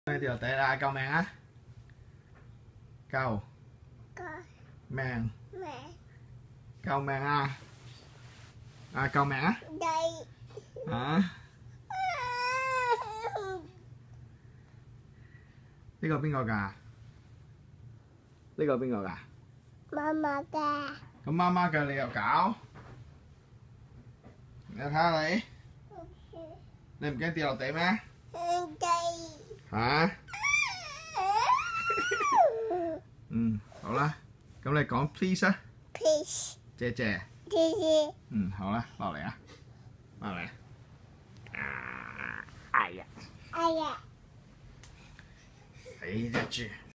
掉底啦，救命啊！救命！救命啊！救命啊！啊？呢個邊個㗎？呢個邊個㗎？ 媽媽㗎。 咁媽媽嘅你又搞？你睇下你，你唔驚跌落地咩？ 唔驚。 嚇？好啦，咁你講 please 啊。 Please。 謝謝。 謝謝。 好啦，落嚟啊，落嚟。哎呀！ 哎呀！ 睇隻豬。